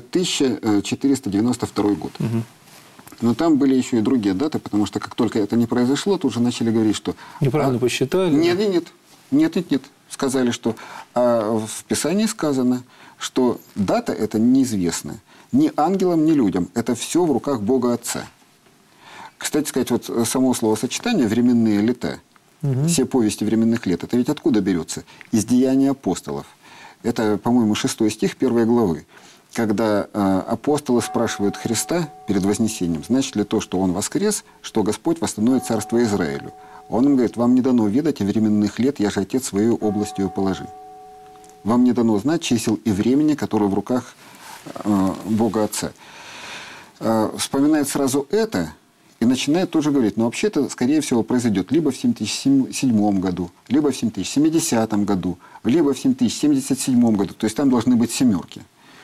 1492 год. Угу. Но там были еще и другие даты, потому что как только это не произошло, тут уже начали говорить, что... Неправильно посчитали? Нет. Сказали, что в Писании сказано, что дата это неизвестна. Ни ангелам, ни людям. Это все в руках Бога Отца. Кстати сказать, вот само словосочетание «временные лета», все повести временных лет, это ведь откуда берется? Из Деяний апостолов. Это, по-моему, 6 стих 1 главы. Когда апостолы спрашивают Христа перед вознесением, значит ли то, что Он воскрес, что Господь восстановит царство Израилю. Он им говорит: вам не дано видать временных лет, я же Отец свою областью положи. Вам не дано знать чисел и времени, которые в руках Бога Отца. Вспоминает сразу это и начинает тоже говорить, но вообще-то, скорее всего, произойдет либо в 7007 году, либо в 7070 году, либо в 7077 году. То есть там должны быть семерки.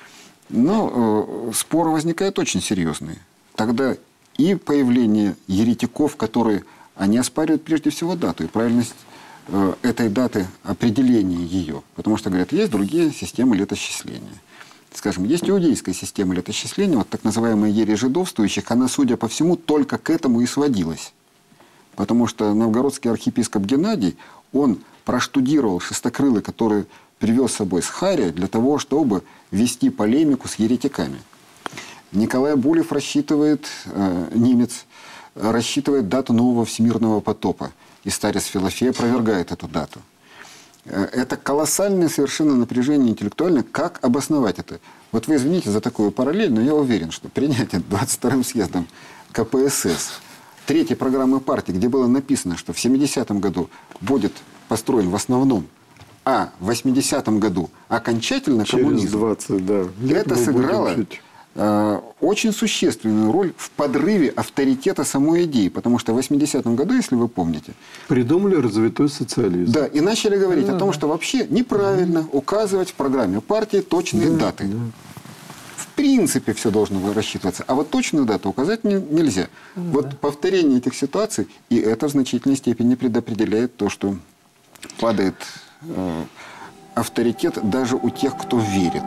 Но споры возникают очень серьезные. Тогда и появление еретиков, которые они оспаривают прежде всего дату и правильность этой даты, определения ее. Потому что, говорят, есть другие системы летосчисления. Скажем, есть иудейская система летосчисления, вот так называемая ересь жидовствующих, она, судя по всему, только к этому и сводилась. Потому что новгородский архиепископ Геннадий, он проштудировал шестокрылы, которые привез с собой с Хария для того, чтобы вести полемику с еретиками. Николай Булев рассчитывает, немец, рассчитывает дату нового всемирного потопа. И старец Филофей опровергает эту дату. Это колоссальное совершенно напряжение интеллектуальное. Как обосновать это? Вот вы извините за такую параллель, но я уверен, что принятие 22-м съездом КПСС третьей программы партии, где было написано, что в 70-м году будет построен в основном, а в 80-м году окончательно коммунизм. Через 20, да. Это сыграло очень существенную роль в подрыве авторитета самой идеи. Потому что в 80-м году, если вы помните... Придумали развитой социализм. Да, и начали говорить о том, что вообще неправильно указывать в программе партии точные даты. Да. В принципе, все должно рассчитываться. А вот точную дату указать нельзя. Вот повторение этих ситуаций, и это в значительной степени предопределяет то, что падает авторитет даже у тех, кто верит.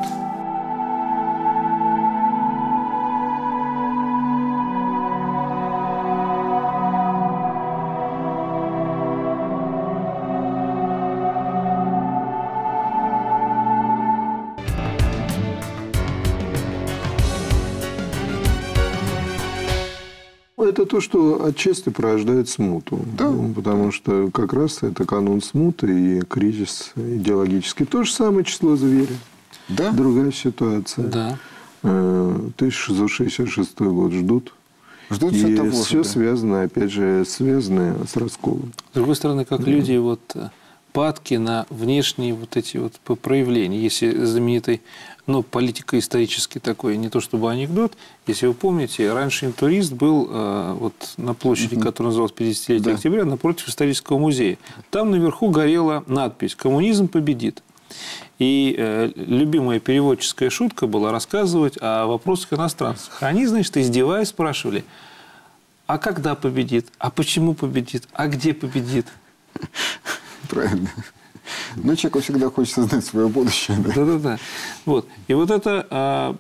Это то, что отчасти порождает смуту. Да. Потому что как раз это канун смуты и кризис идеологический. То же самое число зверя. Да. Другая ситуация. Да. 1666 год ждут. Ждут и все того же. Все связано, опять же, связано с расколом. С другой стороны, как люди вот падки на внешние вот эти вот проявления. Если знаменитый, политико-исторический такой, не то чтобы анекдот, если вы помните, раньше интурист был вот на площади, которая называлась 50-летие октября, напротив исторического музея. Там наверху горела надпись «Коммунизм победит». И любимая переводческая шутка была рассказывать о вопросах иностранцев. Они, значит, издеваясь, спрашивали, а когда победит, а почему победит, а где победит? Правильно. Но человеку всегда хочется знать свое будущее. Да. Вот. И вот эта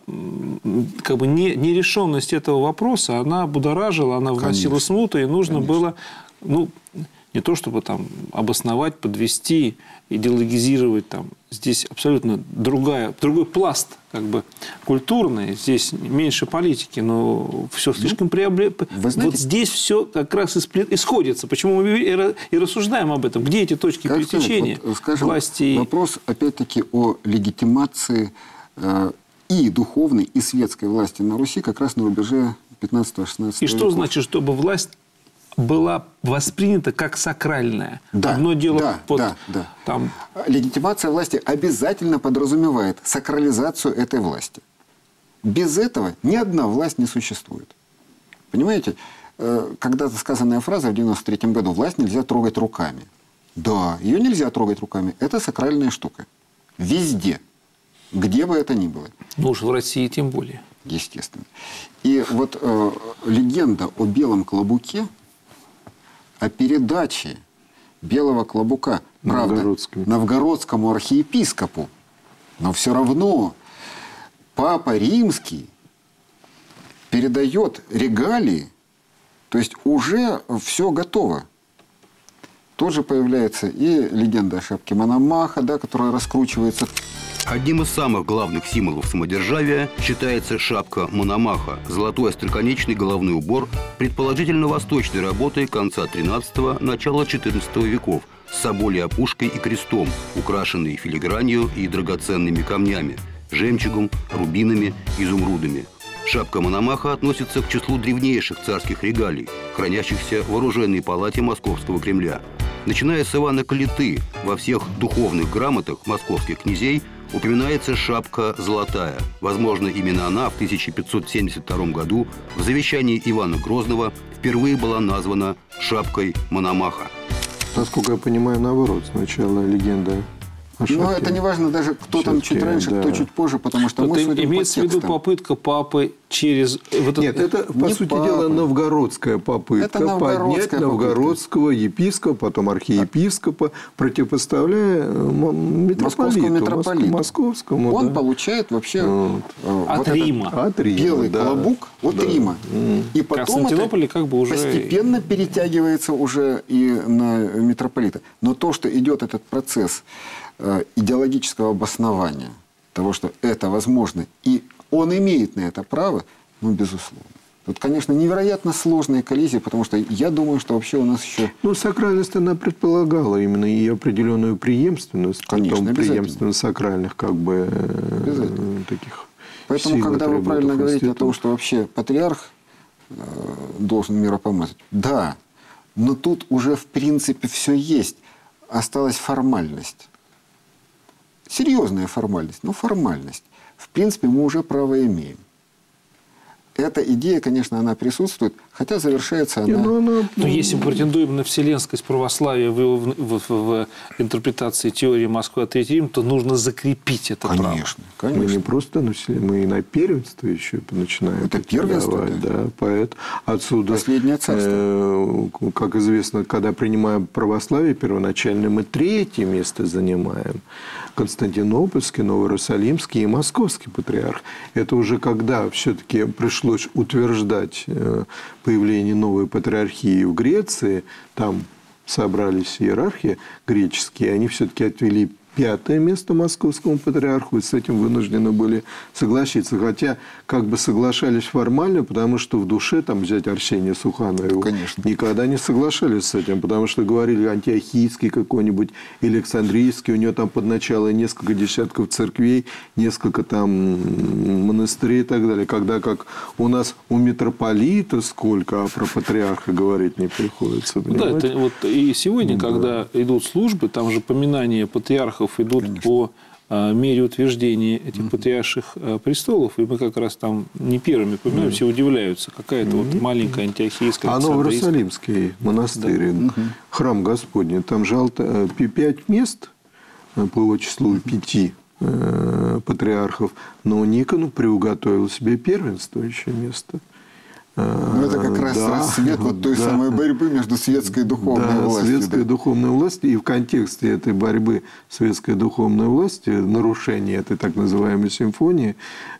нерешенность этого вопроса, она будоражила, она вносила смуту, и нужно было, не то чтобы там обосновать, подвести, идеологизировать там. Здесь абсолютно другой пласт культурный, здесь меньше политики, но все слишком Вот здесь все как раз исходится. Почему мы и рассуждаем об этом? Где эти точки пересечения власти? Вопрос, опять-таки, о легитимации и духовной, и светской власти на Руси как раз на рубеже 15-16 веков. И что значит, чтобы власть была воспринята как сакральная? Да, одно дело, Там... Легитимация власти обязательно подразумевает сакрализацию этой власти. Без этого ни одна власть не существует. Понимаете, когда-то сказанная фраза в 93-м году «власть нельзя трогать руками». Да, ее нельзя трогать руками. Это сакральная штука. Везде. Где бы это ни было. Ну уж в России тем более. Естественно. И вот легенда о белом клобуке, о передаче белого клобука, правда, новгородскому архиепископу, но все равно Папа Римский передает регалии, то есть уже все готово. Тут же появляется и легенда о шапке Мономаха, которая раскручивается. Одним из самых главных символов самодержавия считается шапка Мономаха – золотой остроконечный головной убор, предположительно восточной работы конца XIII – начала XIV веков, с соболей опушкой и крестом, украшенный филигранью и драгоценными камнями – жемчугом, рубинами, изумрудами. Шапка Мономаха относится к числу древнейших царских регалий, хранящихся в оружейной палате Московского Кремля. Начиная с Ивана Калиты, во всех духовных грамотах московских князей упоминается шапка золотая. Возможно, именно она в 1572 году в завещании Ивана Грозного впервые была названа шапкой Мономаха. Насколько я понимаю, наоборот. Сначала легенда Но это не важно даже, кто там чуть раньше, кто чуть позже, потому что вот мы судим имеется в виду попытка папы через... Нет, это, по сути дела, новгородская попытка поднять новгородского епископа, потом архиепископа, противопоставляя митрополиту московскому. Он получает вообще от Рима. Белый клобук от Рима. И потом это как бы уже... постепенно перетягивается уже и на митрополита. Но то, что идет этот процесс идеологического обоснования того, что это возможно, и он имеет на это право, ну, безусловно. Тут, конечно, невероятно сложные коллизии, потому что я думаю, что вообще у нас еще... Ну, сакральность, она предполагала именно и определенную преемственность, конечно, потом преемственность сакральных, как бы, таких Поэтому, сил, когда вы правильно говорите институтов. о том, что вообще патриарх должен миропомазать, да, но тут уже, в принципе, все есть. Осталась формальность. Серьезная формальность, но формальность. В принципе, мы уже право имеем. Эта идея, конечно, она присутствует, хотя завершается она... Но если мы претендуем на вселенскость православия в интерпретации теории Москвы от Третьего Рима, то нужно закрепить это право. Мы не просто на вселенную, мы и на первенство еще начинаем. Это первенство, да. Поэтому отсюда, последнее царство. Как известно, когда принимаем православие, первоначально мы 3-е место занимаем. Константинопольский, Новоиерусалимский и Московский патриарх. Это уже когда все-таки пришлось утверждать появление новой патриархии в Греции, там собрались иерархи греческие, они все-таки отвели 5-е место московскому патриарху, и с этим вынуждены были согласиться. Хотя как бы соглашались формально, потому что в душе, там взять Арсения Суханова, никогда не соглашались с этим, потому что говорили антиохийский какой-нибудь, или Александрийский, у него там под начало несколько десятков церквей, несколько там монастырей и так далее. Когда как у нас у митрополита сколько, а про патриарха говорить не приходится. Да, это вот и сегодня, когда идут службы, там же поминания патриархов идут по мере утверждения этих патриарших престолов, и мы как раз там не первыми поминаем, все удивляются, какая-то вот маленькая антиохийская... А Новоиерусалимский монастырь, храм Господний, там же 5 мест по его числу 5 патриархов, но Никону приуготовил себе первенствующее место. Ну, это как раз расцвет вот той самой борьбы между светской и духовной властью. Светской и духовной властью. И в контексте этой борьбы светской и духовной власти, нарушения этой так называемой симфонии,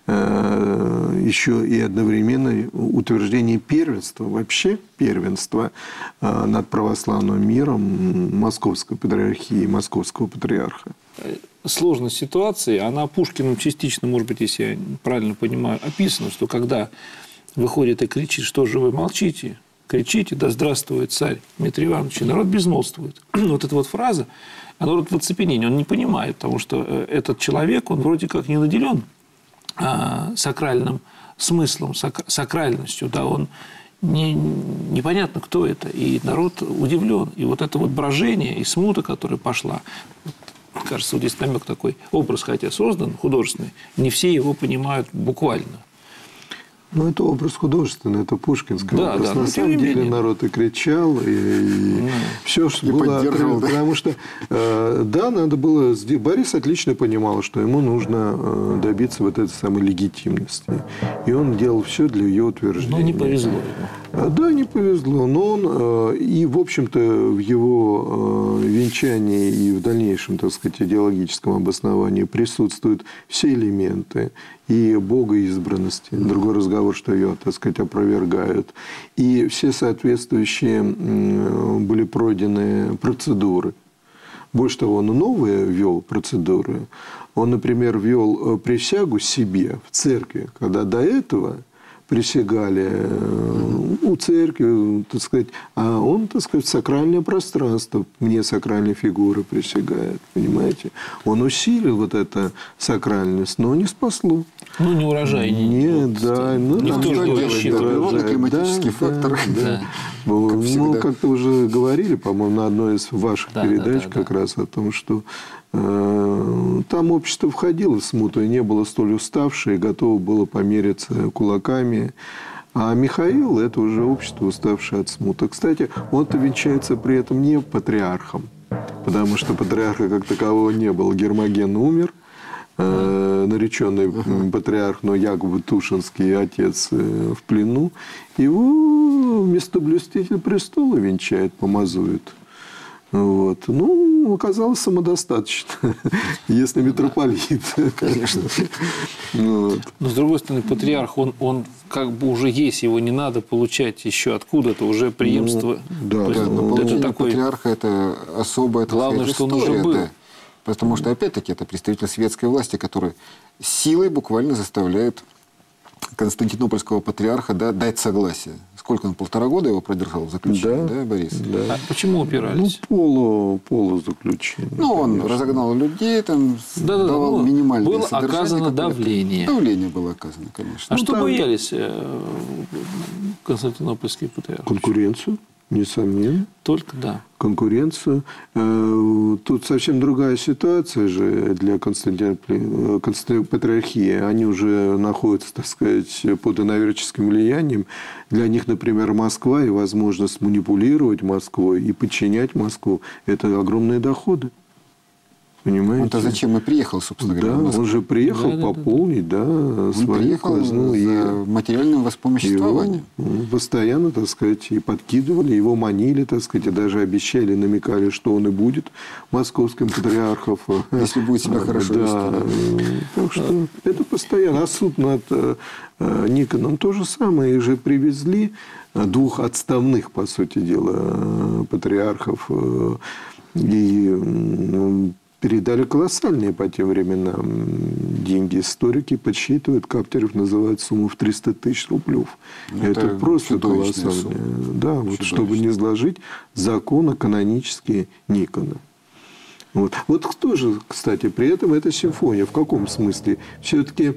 еще и одновременно утверждение первенства, вообще первенства над православным миром Московской патриархии, Московского патриарха. Сложность ситуации, она Пушкиным частично, может быть, если я правильно понимаю, описана, что когда выходит и кричит, что же вы молчите, кричите, да здравствует царь Дмитрий Иванович, и народ безмолвствует. Вот эта вот фраза, а народ в оцепенении, он не понимает, потому что этот человек, он вроде как не наделен сакральным смыслом, сакральностью, да, он непонятно, кто это, и народ удивлен. И вот это вот брожение и смута, которая пошла, кажется, вот здесь намек такой, образ, хотя создан художественный, не все его понимают буквально. Ну, это образ художественный, это пушкинский образ. Да, на самом деле народ и кричал, и все, что было. Потому что, да, надо было... Борис отлично понимал, что ему нужно добиться вот этой самой легитимности. И он делал все для ее утверждения. Но не повезло ему. Да, не повезло. Но он и, в общем-то, в его венчании и в дальнейшем, так сказать, идеологическом обосновании присутствуют все элементы и богоизбранности. Другой разговор, что ее, так сказать, опровергают. И все соответствующие были пройдены процедуры. Больше того, он новые ввел процедуры. Он, например, ввел присягу себе в церкви, когда до этого присягали у церкви, так сказать, а он, так сказать, в сакральное пространство, мне сакральные фигуры присягает, понимаете? Он усилил вот эту сакральность, но не спасло. Ну, не урожай. Нет, да. Ну, никто же не рассчитывает. Климатический фактор. Да. Ну, как-то уже говорили, по-моему, на одной из ваших передач как раз о том, что там общество входило в смуту и не было столь уставшее, и готово было помериться кулаками. А Михаил – это уже общество, уставшее от смуты. Кстати, он-то венчается при этом не патриархом, потому что патриарха как такового не было. Гермоген умер, нареченный патриарх, но якобы Тушинский отец в плену. Его местоблюститель престола венчает, помазует. Вот. Ну, оказалось самодостаточно, если митрополит. Конечно. Но, с другой стороны, патриарх, он как бы уже есть, его не надо получать еще откуда-то, уже преемство. Да, но получение патриарха – это особая, главное, что он уже был. Да. Потому что, опять-таки, это представитель светской власти, который силой буквально заставляет константинопольского патриарха дать согласие. Сколько он, 1,5 года его продержал в заключении, да, Борис? Да. А почему упирались? Ну, полузаключение. Ну, он разогнал людей, там, давал минимальное было содержание. Было оказано давление. Давление было оказано, конечно. А что боялись константинопольские патриархи? Конкуренцию, несомненно. Только, да. Конкуренцию. Тут совсем другая ситуация же для Константинопольской патриархии. Они уже находятся, так сказать, под иноверческим влиянием. Для них, например, Москва и возможность манипулировать Москвой и подчинять Москву – это огромные доходы. Понимаете? Он-то зачем и приехал, собственно говоря, в Москву? Он же приехал пополнить, свою казну. За материальным воспомоществованием. Его постоянно, так сказать, и подкидывали, его манили, так сказать, и даже обещали, намекали, что он и будет московским патриархом. Если будет себя хорошо вести. Так что это постоянно. А суд над Никоном то же самое. Их же привезли 2 отставных, по сути дела, патриархов. И передали колоссальные по тем временам деньги. Историки подсчитывают, Каптерев называет сумму в 300 тысяч рублей. Это просто колоссально. Да, вот, чтобы не изложить законы канонические Никона. Вот кто же, кстати, при этом это симфония? В каком смысле? Все-таки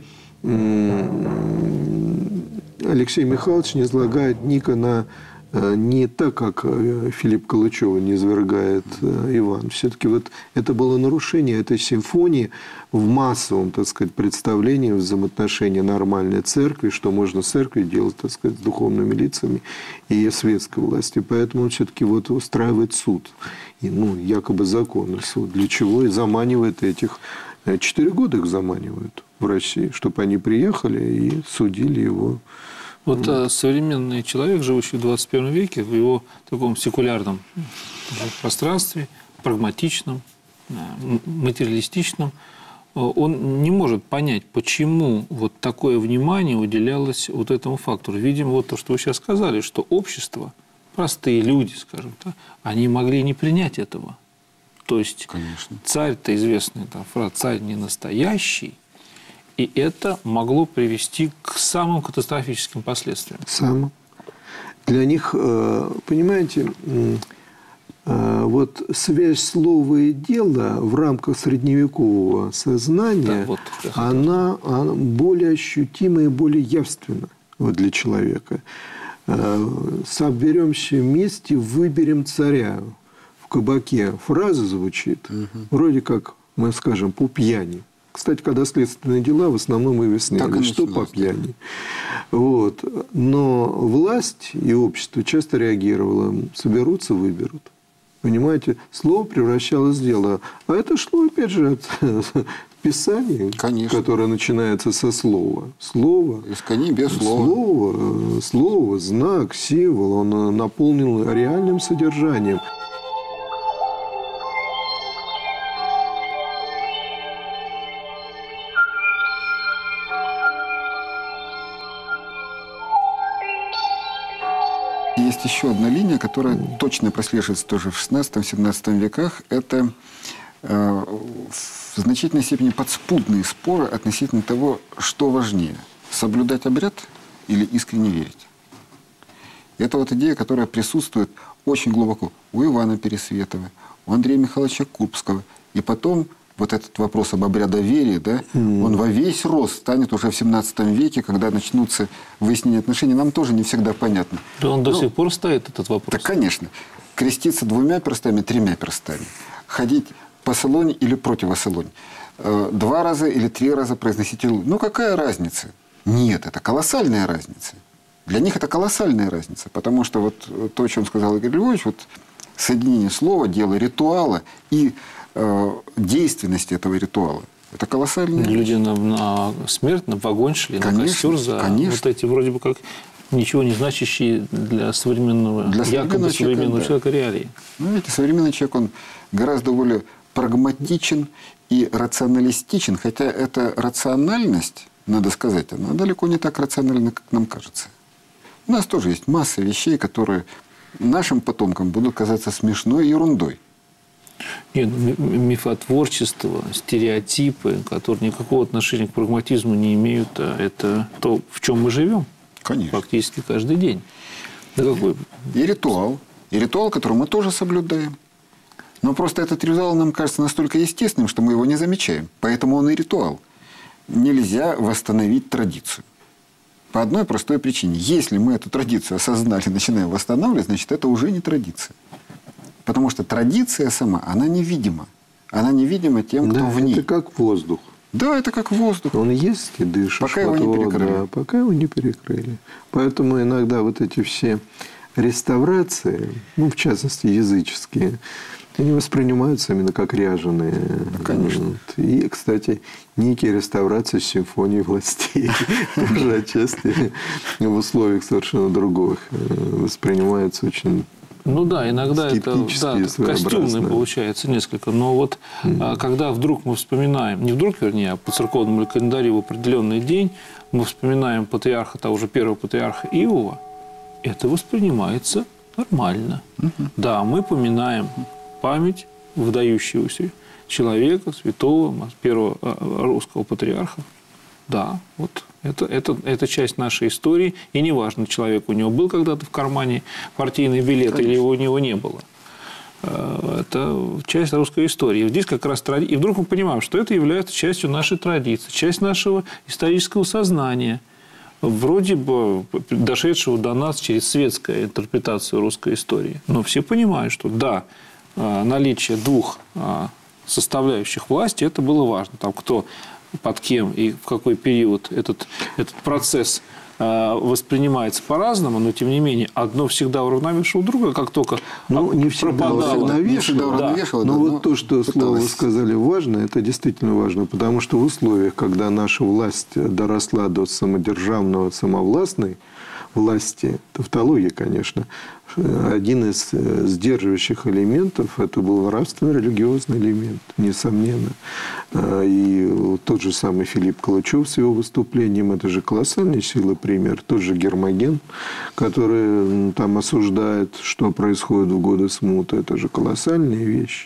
Алексей Михайлович не излагает Никона не так, как Филипп Калычева не извергает Иван. Все-таки вот это было нарушение этой симфонии в массовом, так сказать, представлении взаимоотношения нормальной церкви, что можно церкви делать, так сказать, с духовными лицами и светской властью. Поэтому он все-таки вот устраивает суд. И, якобы законный суд. Для чего? И заманивает этих. 4 года их заманивают в России, чтобы они приехали и судили его. Вот современный человек, живущий в 21 веке, в его таком секулярном пространстве, прагматичном, материалистичном, он не может понять, почему вот такое внимание уделялось вот этому фактору. Видимо, вот то, что вы сейчас сказали, что общество, простые люди, скажем так, они могли не принять этого. То есть, царь-то известный, фраза «царь не настоящий», и это могло привести к самым катастрофическим последствиям. Для них, понимаете, вот связь слова и дела в рамках средневекового сознания, она более ощутима и более явственна для человека. Соберемся вместе, выберем царя. В кабаке фраза звучит, вроде как мы скажем по пьяни. Кстати, когда следственные дела, в основном и выясняли, что по пьяни. Вот. Но власть и общество часто реагировало. Соберутся, выберут. Понимаете? Слово превращалось в дело. А это шло, опять же, от Писания, которое начинается со слова. Слово. Из коней без слова. Слово, знак, символ. Он наполнен реальным содержанием. Есть еще одна линия, которая точно прослеживается тоже в XVI-XVII веках. Это в значительной степени подспудные споры относительно того, что важнее – соблюдать обряд или искренне верить. Это вот идея, которая присутствует очень глубоко у Ивана Пересветова, у Андрея Михайловича Курбского. И потом вот этот вопрос об обрядоверии, да, он во весь рост станет уже в XVII веке, когда начнутся выяснения отношений. Нам тоже не всегда понятно. Да он до сих пор стоит, этот вопрос. Так, конечно. Креститься 2 перстами, 3 перстами. Ходить по Солоне или против Солонь. 2 раза или 3 раза произносить «Илу». Ну, какая разница? Нет, это колоссальная разница. Для них это колоссальная разница. Потому что вот то, о чем сказал Игорь Львович, вот соединение слова, дела, ритуала и действенности этого ритуала. Это колоссальная вещь. Люди на смерть, на огонь шли, Конечно, на костер за вот эти вроде бы как ничего не значащие для современного, якобы современного человека реалии. Ну, видите, современный человек, он гораздо более прагматичен и рационалистичен, хотя эта рациональность, надо сказать, она далеко не так рациональна, как нам кажется. У нас тоже есть масса вещей, которые нашим потомкам будут казаться смешной ерундой. Нет, мифотворчество, стереотипы, которые никакого отношения к прагматизму не имеют, это то, в чем мы живем. Конечно. Фактически каждый день. Да какой? И ритуал, который мы тоже соблюдаем. Но просто этот ритуал нам кажется настолько естественным, что мы его не замечаем. Поэтому он и ритуал. Нельзя восстановить традицию. По одной простой причине. Если мы эту традицию осознали, начинаем восстанавливать, значит, это уже не традиция. Потому что традиция сама, она невидима. Она невидима тем, кто в ней. Это как воздух. Да, это как воздух. Он есть и дышишь. Пока его не перекрыли. Да, пока его не перекрыли. Поэтому иногда вот эти все реставрации, ну, в частности, языческие, они воспринимаются именно как ряженые. Конечно. И, кстати, некие реставрации симфонии властей тоже отчасти в условиях совершенно других воспринимаются очень... Ну да, иногда это костюмный получается несколько. Но вот когда вдруг мы вспоминаем, не вдруг, вернее, а по церковному календарю в определенный день мы вспоминаем патриарха, того же первого патриарха Иова, это воспринимается нормально. Да, мы поминаем память выдающегося человека, святого, первого русского патриарха. Да, вот это часть нашей истории. И неважно, человек у него был когда-то в кармане партийный билет, конечно, или его у него не было. Это часть русской истории. И здесь как раз и вдруг мы понимаем, что это является частью нашей традиции, часть нашего исторического сознания, вроде бы дошедшего до нас через светскую интерпретацию русской истории. Но все понимают, что да, наличие двух составляющих власти, это было важно. Там кто под кем и в какой период этот процесс воспринимается по-разному, но тем не менее одно всегда уравновешивало другое, как только не всегда уравновешивало. Но вот то, что слово вы сказали важно, это действительно важно, потому что в условиях, когда наша власть доросла до самодержавного, самовластной власти, тавтология, конечно, один из сдерживающих элементов это был нравственно-религиозный элемент, несомненно. И тот же самый Филипп Калачев с его выступлением, это же колоссальный силы пример. Тот же Гермоген, который там осуждает, что происходит в годы смуты, это же колоссальная вещь.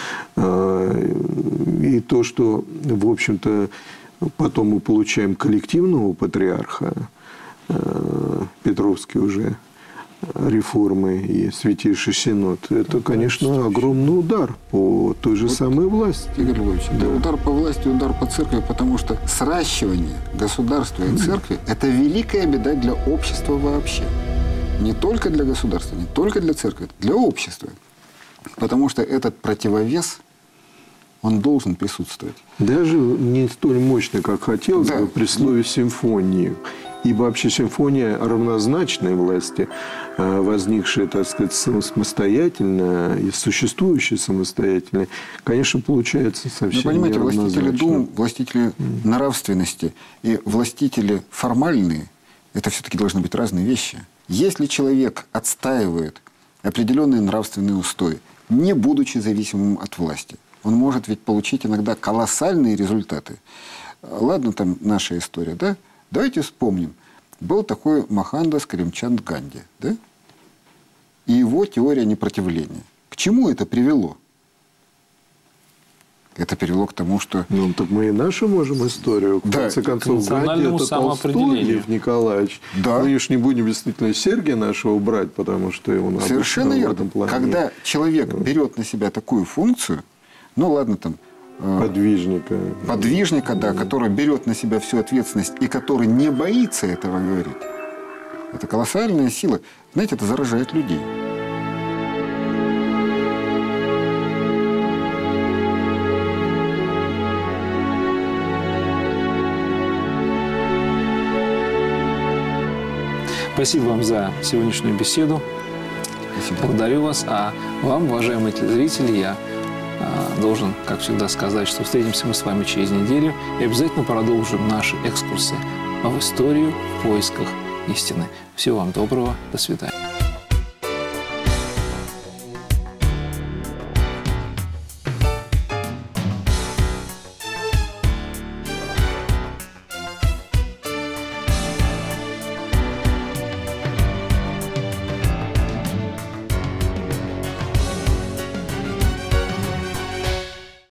И то, что, в общем-то, потом мы получаем коллективного патриарха, Петровский уже, реформы и Святейший Синод, это, конечно, огромный удар по той же самой власти. Игорь Львович, это удар по власти, удар по церкви, потому что сращивание государства и церкви – это великая беда для общества вообще. Не только для государства, не только для церкви, для общества. Потому что этот противовес, он должен присутствовать. Даже не столь мощный, как хотелось бы при слове «симфонии». Ибо вообще симфония равнозначной власти, возникшая, так сказать, самостоятельно и существующая самостоятельно, конечно, получается совсем не равнозначно. Властители дум, властители нравственности и властители формальные – это все-таки должны быть разные вещи. Если человек отстаивает определенные нравственные устои, не будучи зависимым от власти, он может ведь получить иногда колоссальные результаты. Ладно, там наша история, да? Давайте вспомним. Был такой Мохандас Каримчанд Ганди, да? И его теория непротивления. К чему это привело? Это привело к тому, что... Ну, так мы и нашу можем историю. В конце концов, Ганди – это Толстой, Лев Николаевич. Да. Мы уж не будем действительно Сергия нашего убрать, потому что его надо... Совершенно верно. Когда человек берет на себя такую функцию, ну, ладно, там... Подвижника, да, который берет на себя всю ответственность и который не боится этого говорить. Это колоссальная сила. Знаете, это заражает людей. Спасибо вам за сегодняшнюю беседу. Спасибо. Благодарю вас. А вам, уважаемые телезрители, я должен, как всегда, сказать, что встретимся мы с вами через неделю и обязательно продолжим наши экскурсы в историю в поисках истины. Всего вам доброго. До свидания.